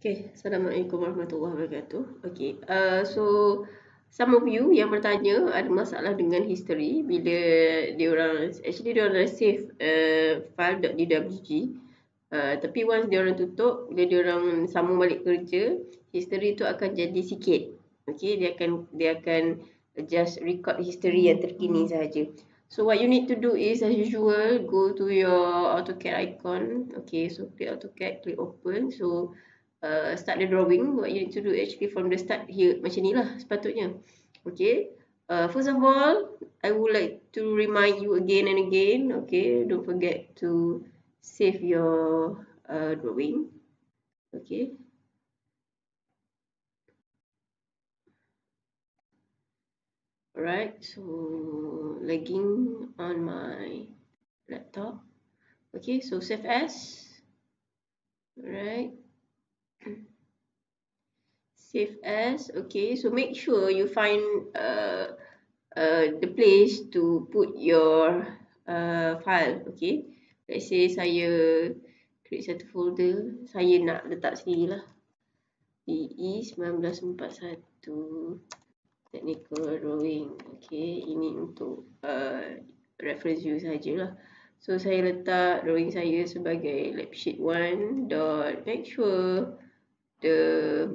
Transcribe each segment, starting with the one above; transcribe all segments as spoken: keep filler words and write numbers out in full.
Okay, Assalamualaikum warahmatullahi wabarakatuh. Okay, uh, so some of you yang bertanya ada masalah dengan history bila diorang actually diorang dah save uh, file .dwg uh, tapi once diorang tutup, bila diorang sambung balik kerja, history tu akan jadi sikit. Okay, dia akan dia akan just record history yang terkini sahaja. So what you need to do is as usual, go to your AutoCAD icon. Okay, so click AutoCAD, click open. So Uh, start the drawing. What you need to do actually from the start here, macam ni lah sepatutnya. Okay, uh, first of all I would like to remind you again and again, okay, don't forget to save your uh, drawing. Okay, alright, so lagging on my laptop. Okay, so save as. Alright, save as. Okay, so make sure you find uh, uh, the place to put your uh, file. Okay, let's say saya create satu folder, saya nak letak sendiri lah, D E nineteen forty-one technical drawing. Okay, ini untuk uh, reference you sajalah. So saya letak drawing saya sebagai lab sheet one dot, make sure the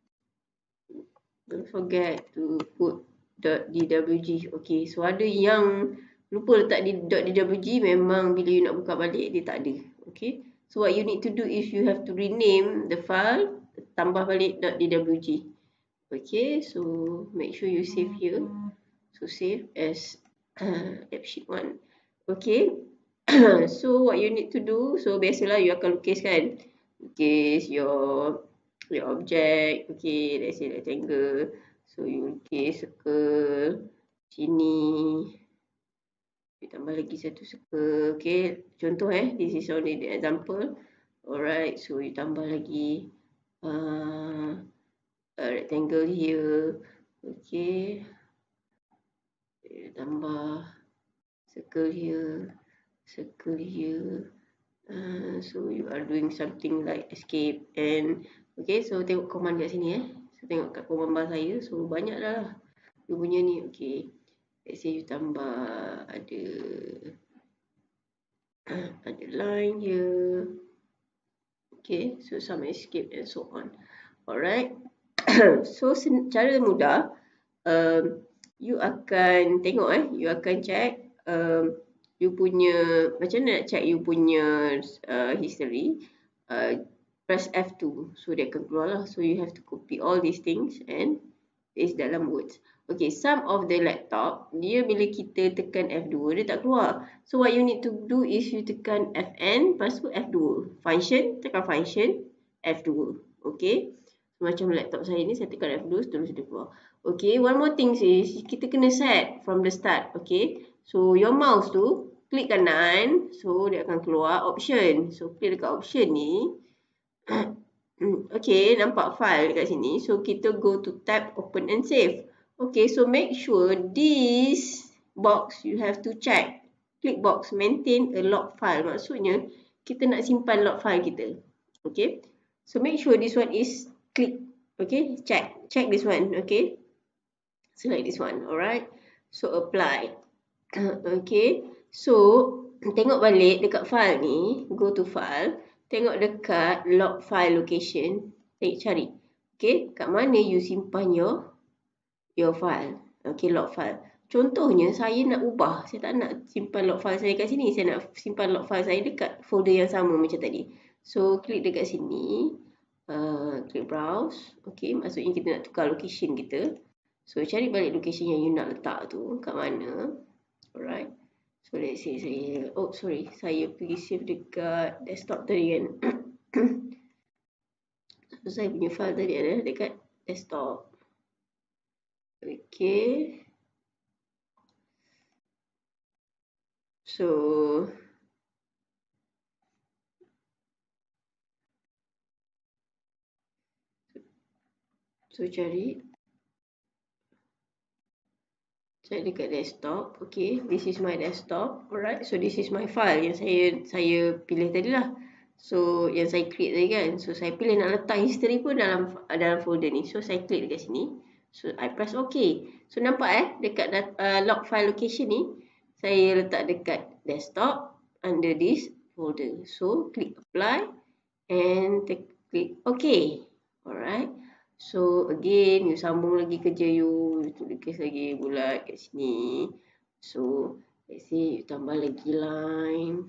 don't forget to put .dwg. Okay, so ada yang lupa letak di .dwg, memang bila you nak buka balik dia tak ada. Okay, so what you need to do is you have to rename the file, tambah balik .dwg. Okay, so make sure you save here. So save as uh, lab sheet one. Okay, so what you need to do, so biasalah you akan lukis kan, lukis your your object. Okay, let's say rectangle, so you lukis circle sini, you tambah lagi satu circle. Okay, contoh eh, this is only the example. Alright, so you tambah lagi uh, a rectangle here. Okay, you tambah circle here, circle here. Uh, so you are doing something like escape and okay, so tengok command kat sini eh. So tengok kat command bar saya, so banyak dah you punya ni. Okay, let's say you tambah ada uh, ada line here. Okay, so some escape and so on. Alright, so cara mudah, um, you akan tengok eh, you akan check um, you punya, macam mana nak check you punya uh, history. uh, Press F two, so dia akan keluar lah. So you have to copy all these things and paste dalam Word. Okay, some of the laptop, dia bila kita tekan F two, dia tak keluar. So what you need to do is you tekan F N, lepas tu F two. Function, tekan function, F two. Okay, so, macam laptop saya ni, saya tekan F two, terus dia keluar. Okay, one more thing is, kita kena set from the start. Okay, so your mouse tu, klik kanan, so dia akan keluar option. So klik dekat option ni. Okay, nampak file dekat sini. So kita go to tab open and save. Okay, so make sure this box you have to check. Click box maintain a log file. Maksudnya kita nak simpan log file kita. Okay, so make sure this one is click. Okay, check. Check this one. Okay, select this one. Alright, so apply. Okay, so tengok balik dekat file ni. Go to file. Tengok dekat log file location. Tengok cari. Okay, kat mana you simpan your your file. Okay, log file. Contohnya saya nak ubah. Saya tak nak simpan log file saya kat sini. Saya nak simpan log file saya dekat folder yang sama macam tadi. So klik dekat sini. Uh, klik browse. Okay, maksudnya kita nak tukar location kita. So cari balik location yang you nak letak tu kat mana. Alright. So let's say saya, oh sorry, saya pergi save dekat desktop tadi kan. So saya punya file tadi ada dekat desktop. Okay. So So cari Cari dekat desktop. Okay, this is my desktop. Alright, so this is my file yang saya saya pilih tadi lah. So yang saya create tadi kan. So saya pilih nak letak history pun dalam dalam folder ni. So saya klik dekat sini. So I press OK. So nampak eh dekat uh, log file location ni saya letak dekat desktop under this folder. So klik apply and klik OK. Alright. So again you sambung lagi kerja you, you tulis lagi bulat kat sini. So let's say you tambah lagi line.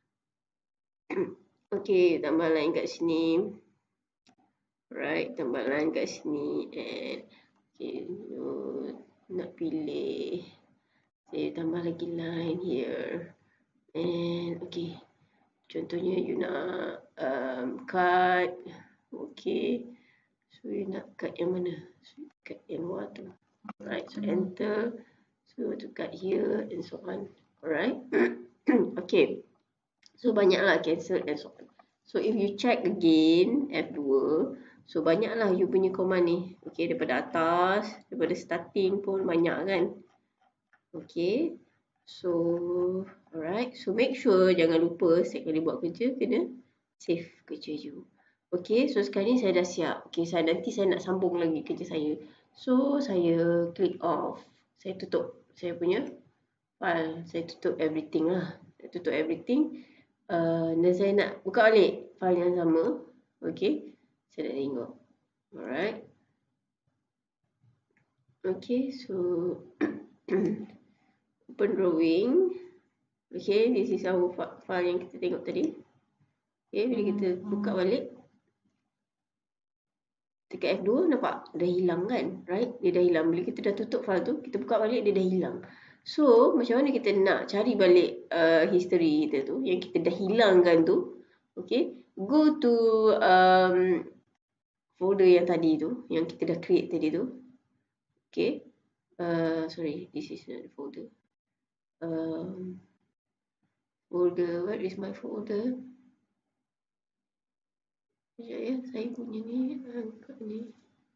Okay, tambah line kat sini. Right, tambah line kat sini. And okay, you nak pilih. Saya tambah lagi line here. And okay, contohnya you nak um, cut. Okay, so you nak cut yang mana? So, cut yang luar tu. Right, so enter. So to cut here and so on. Alright. Okay. So banyaklah cancel and so on. So if you check again F two, so banyaklah you punya command ni. Okay, daripada atas, daripada starting pun banyak kan. Okay. So alright. So make sure jangan lupa setiap kali buat kerja kena save kerja you. Okay, so sekarang ni saya dah siap. Okay, saya nanti saya nak sambung lagi kerja saya. So saya click off. Saya tutup saya punya file. Saya tutup everything lah. Saya tutup everything. Uh, dan saya nak buka balik file yang sama. Okay, saya nak tengok. Alright. Okay, so open drawing. Okay, this is our file yang kita tengok tadi. Okay, bila kita buka balik dekat F two, nampak dah hilang kan, right? Dia dah hilang. Bila kita dah tutup file tu, kita buka balik dia dah hilang. So macam mana kita nak cari balik uh, history kita tu yang kita dah hilangkan tu? Okay, go to um, folder yang tadi tu, yang kita dah create tadi tu. Okay, uh, sorry, this is not the folder. Um, folder, where is my folder? Sekejap ya, saya punya ni angkat ni.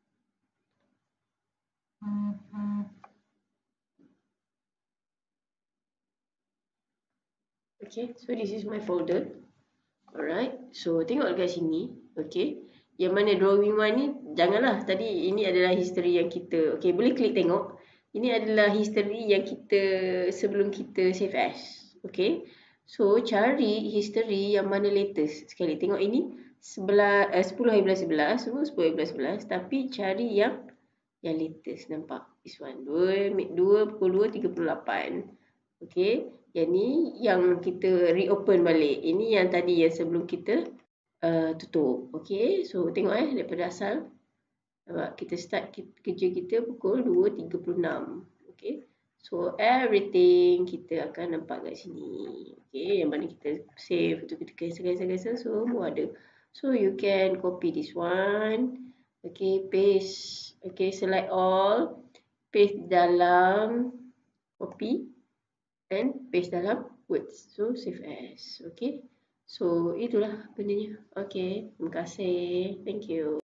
Okay, so this is my folder. Alright, so tengok dekat sini. Okay, yang mana drawing one ni, janganlah. Tadi ini adalah history yang kita, okay, boleh klik tengok. Ini adalah history yang kita sebelum kita save as. Okay, so cari history yang mana latest. Sekali tengok ini sebelah, eh, sepuluh hari bulan sebelas, semua sepuluh hari bulan sebelas. Tapi cari yang yang latest. Nampak? This one, dua pukul dua tiga puluh lapan. Okay, yang ni yang kita reopen balik. Ini yang tadi yang sebelum kita uh, tutup. Okay, so tengok eh daripada asal. Nampak? Kita start kerja kita pukul dua tiga puluh enam. Okay, so everything kita akan nampak kat sini. Okay, yang mana kita save tu kita cancel-cancel-cancel semua ada. So you can copy this one. Okay, paste. Okay, select all. Paste dalam copy. And paste dalam words. So save as. Okay. So itulah bendanya. Okay. Terima kasih. Thank you.